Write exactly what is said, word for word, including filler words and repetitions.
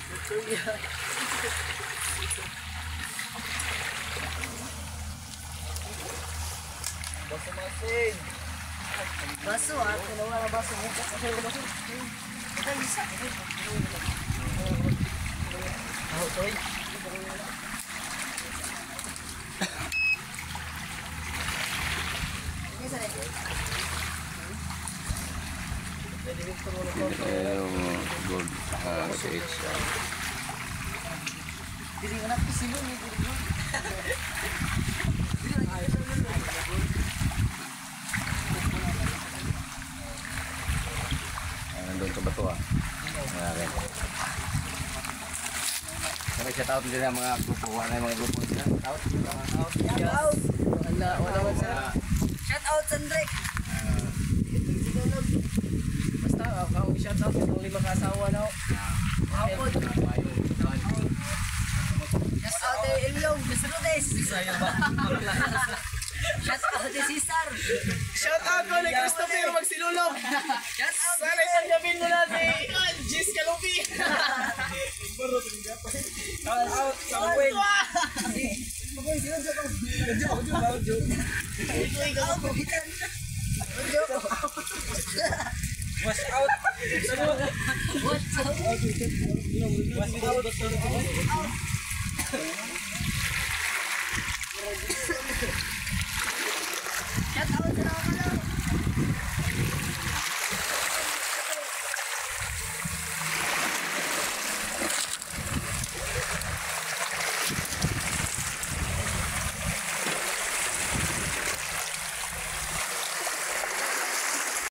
Baso masin. Baso ah, kinuha na baso mo. Kasi yung baso. Ito isa. Oh, sorry. Isa na. Yung gold uh, C H. Dili ka na pisilo ni dili. Nandun sa bato ah. Ngayon. Kaya shout out din ang mga grupo. Wala yung mga grupo nila. Shout out. Shout out. Wala, wala man sir. Shout out Sandrek. Basta ako i-shout out itong lima ka-asawa na. Hapon. Shout out kay Ilyong, Mister Rodes. Sayang ba? Shout out kay Cesar. Shout out ko ni Christopher Magsilulong. Shout out. Sana isang gabi mo na si Jis Kalupi. Shout out sa Gwen. Magoy sila sa pang. Joke, joke, joke. Ito ikaw ang buhitan. Wash out. What's up? Wash out.